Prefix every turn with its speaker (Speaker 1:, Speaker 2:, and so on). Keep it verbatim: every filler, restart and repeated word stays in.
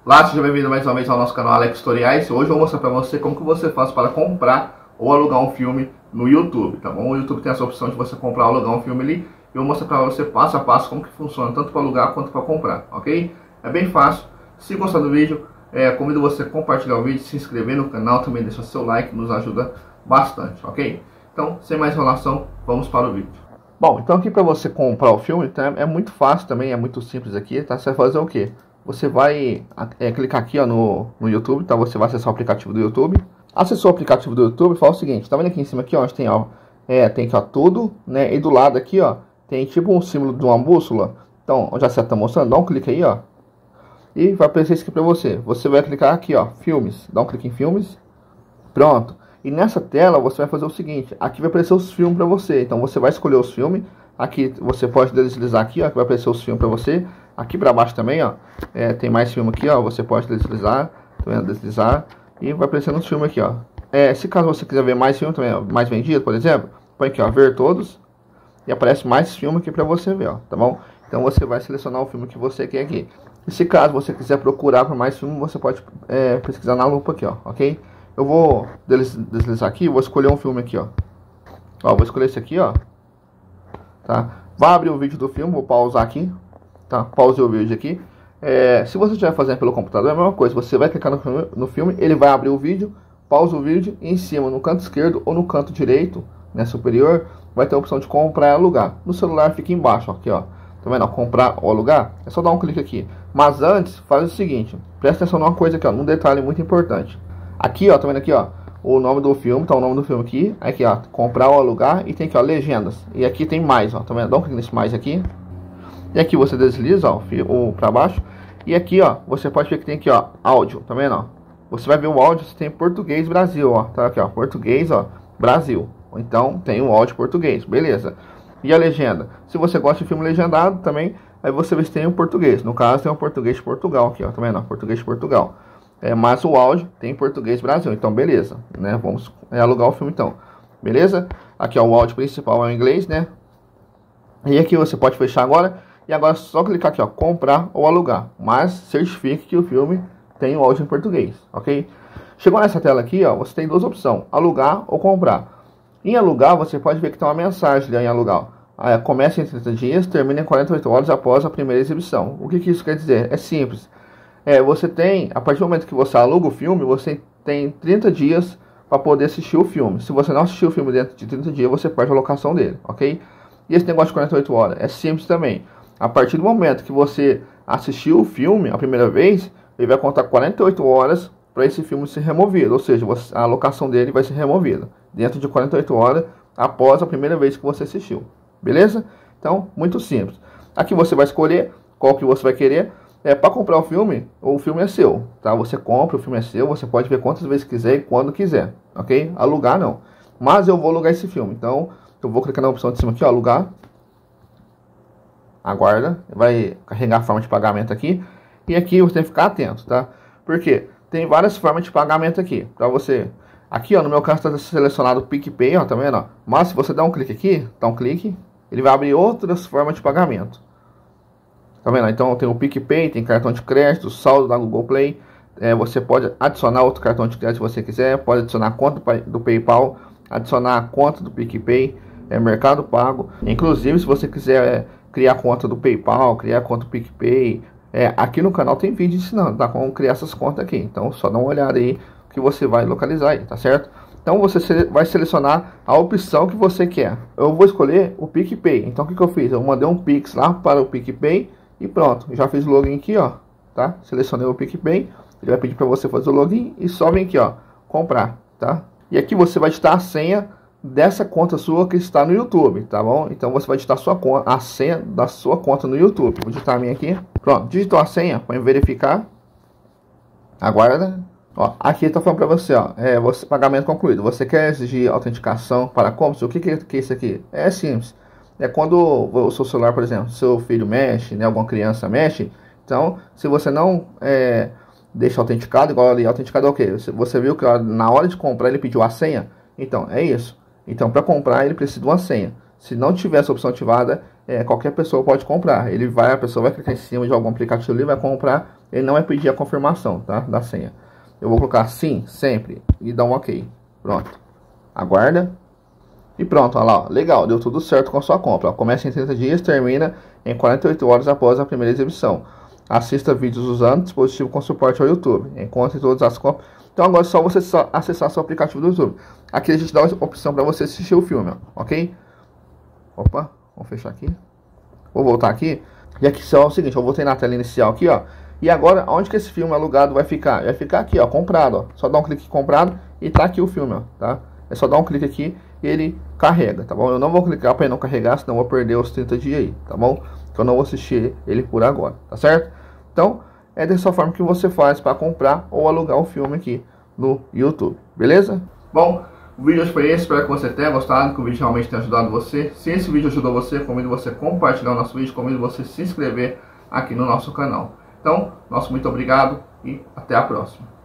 Speaker 1: Olá, seja bem-vindo mais uma vez ao nosso canal Alex Tutoriais. Hoje eu vou mostrar para você como que você faz para comprar ou alugar um filme no YouTube, tá bom? O YouTube tem essa opção de você comprar ou alugar um filme ali. E eu vou mostrar para você passo a passo como que funciona, tanto para alugar quanto para comprar, ok? É bem fácil. Se gostar do vídeo, é, convido você a compartilhar o vídeo, se inscrever no canal, também deixar seu like, nos ajuda bastante, ok? Então, sem mais enrolação, vamos para o vídeo. Bom, então aqui para você comprar o filme, tá? É muito fácil também, é muito simples aqui, tá? Você vai fazer o quê? Você vai é, clicar aqui ó, no, no YouTube, tá? Você vai acessar o aplicativo do YouTube. Acessou o aplicativo do YouTube e fala o seguinte, tá vendo aqui em cima aqui, ó, onde tem, ó, é, tem aqui, ó, tudo, né? E do lado aqui, ó, tem tipo um símbolo de uma bússola. Então, onde a seta tá mostrando, dá um clique aí, ó. E vai aparecer isso aqui pra você. Você vai clicar aqui, ó, filmes. Dá um clique em filmes. Pronto. E nessa tela você vai fazer o seguinte, aqui vai aparecer os filmes pra você. Então você vai escolher os filmes. Aqui você pode deslizar aqui, ó, que vai aparecer os filmes pra você. Aqui pra baixo também, ó, é, tem mais filme aqui, ó, você pode deslizar, tá vendo? Deslizar, e vai aparecendo os filmes aqui, ó. É, se caso você quiser ver mais filme também, ó, mais vendido, por exemplo, põe aqui, ó, ver todos, e aparece mais filme aqui pra você ver, ó, tá bom? Então você vai selecionar o filme que você quer aqui. E se caso você quiser procurar por mais filme, você pode é, pesquisar na lupa aqui, ó, ok? Eu vou deslizar aqui, vou escolher um filme aqui, ó. Ó, vou escolher esse aqui, ó. Tá? Vai abrir o vídeo do filme, vou pausar aqui. Tá? Pause o vídeo aqui. É, se você estiver fazendo pelo computador, é a mesma coisa. Você vai clicar no filme, no filme, ele vai abrir o vídeo, pausa o vídeo, e em cima, no canto esquerdo ou no canto direito, né, superior, vai ter a opção de comprar e alugar. No celular fica embaixo, ó, aqui, ó. Tá vendo? Ó, comprar ou alugar. É só dar um clique aqui. Mas antes, faz o seguinte. Presta atenção numa coisa aqui, ó, num detalhe muito importante. Aqui, ó, tá vendo aqui, ó, o nome do filme, tá o nome do filme aqui. Aqui, ó, comprar ou alugar, e tem aqui, ó, legendas. E aqui tem mais, ó, tá vendo? Dá um clique nesse mais aqui. E aqui você desliza, ó, o para baixo. E aqui, ó, você pode ver que tem aqui, ó, áudio, tá vendo, ó? Você vai ver o áudio, você tem português Brasil, ó, tá aqui, ó, português, ó, Brasil. Então tem o áudio português, beleza? E a legenda? Se você gosta de filme legendado também, aí você vê se tem o português. No caso tem o português de Portugal aqui, ó, tá vendo, ó, português de Portugal. É, mas o áudio tem português Brasil, então beleza, né? Vamos é, alugar o filme então, beleza? Aqui, ó, o áudio principal é o inglês, né? E aqui você pode fechar agora. E agora é só clicar aqui, ó, comprar ou alugar. Mas certifique que o filme tem o áudio em português, ok? Chegou nessa tela aqui, ó, você tem duas opções, alugar ou comprar. Em alugar, você pode ver que tem uma mensagem ali em alugar. Ah, começa em trinta dias, termina em quarenta e oito horas após a primeira exibição. O que, que isso quer dizer? É simples. É, você tem, a partir do momento que você aluga o filme, você tem trinta dias para poder assistir o filme. Se você não assistir o filme dentro de trinta dias, você perde a locação dele, ok? E esse negócio de quarenta e oito horas é simples também. A partir do momento que você assistiu o filme a primeira vez, ele vai contar quarenta e oito horas para esse filme ser removido. Ou seja, a locação dele vai ser removida dentro de quarenta e oito horas após a primeira vez que você assistiu. Beleza? Então, muito simples. Aqui você vai escolher qual que você vai querer. É, para comprar o filme, o filme é seu. Tá? Você compra, o filme é seu. Você pode ver quantas vezes quiser e quando quiser. Ok? Alugar não. Mas eu vou alugar esse filme. Então, eu vou clicar na opção de cima aqui, ó, alugar. Aguarda, vai carregar a forma de pagamento aqui. E aqui você tem que ficar atento, tá? Porque tem várias formas de pagamento aqui. Pra você, aqui ó, no meu caso está selecionado o PicPay, ó, tá vendo? Ó? Mas se você dar um clique aqui, dá um clique, ele vai abrir outras formas de pagamento. Tá vendo? Então tem o PicPay, tem cartão de crédito, saldo da Google Play. É, você pode adicionar outro cartão de crédito se você quiser. Pode adicionar a conta do PayPal, adicionar a conta do PicPay, é, Mercado Pago. Inclusive, se você quiser... É, criar conta do PayPal, criar conta do PicPay. É, aqui no canal tem vídeo ensinando, tá? Como criar essas contas aqui. Então, só dá uma olhada aí que você vai localizar aí, tá certo? Então, você vai selecionar a opção que você quer. Eu vou escolher o PicPay. Então, o que, que eu fiz? Eu mandei um Pix lá para o PicPay e pronto. Já fiz o login aqui, ó, tá? Selecionei o PicPay. Ele vai pedir para você fazer o login e só vem aqui, ó, comprar, tá? E aqui você vai digitar a senha dessa conta sua que está no YouTube, tá bom? Então você vai digitar a, sua conta, a senha da sua conta no YouTube. Vou digitar a minha aqui. Pronto, digitou a senha, põe verificar. Aguarda. Ó, aqui está falando para você, ó, é, você, pagamento concluído. Você quer exigir autenticação para compras? O que, que, que é isso aqui? É simples. É quando o seu celular, por exemplo, seu filho mexe, né, alguma criança mexe. Então, se você não é, deixa autenticado, igual ali, autenticado é o quê? Você, você viu que ó, na hora de comprar ele pediu a senha? Então, é isso. Então, para comprar, ele precisa de uma senha. Se não tiver essa opção ativada, é, qualquer pessoa pode comprar. Ele vai, a pessoa vai clicar em cima de algum aplicativo ali, vai comprar, ele não vai pedir a confirmação, tá, da senha. Eu vou colocar sim, sempre, e dar um ok. Pronto. Aguarda. E pronto, olha lá, ó. Legal, deu tudo certo com a sua compra. Ó, começa em trinta dias, termina em quarenta e oito horas após a primeira exibição. Assista vídeos usando dispositivo com suporte ao YouTube. Encontre todas as compras. Então agora é só você só acessar seu aplicativo do YouTube. Aqui a gente dá a opção para você assistir o filme, ó, ok? Opa, vamos fechar aqui. Vou voltar aqui. E aqui só é o seguinte, eu voltei na tela inicial aqui, ó. E agora, onde que esse filme alugado vai ficar? Vai ficar aqui, ó, comprado, ó. Só dá um clique em comprado e tá aqui o filme, ó, tá? É só dar um clique aqui e ele carrega, tá bom? Eu não vou clicar para ele não carregar, senão eu vou perder os trinta dias aí, tá bom? Que eu não vou assistir ele por agora, tá certo? Então, é dessa forma que você faz para comprar ou alugar um filme aqui no YouTube, beleza? Bom, o vídeo hoje foi esse, espero que você tenha gostado, que o vídeo realmente tenha ajudado você. Se esse vídeo ajudou você, convido você a compartilhar o nosso vídeo, convido você a se inscrever aqui no nosso canal. Então, nosso muito obrigado e até a próxima.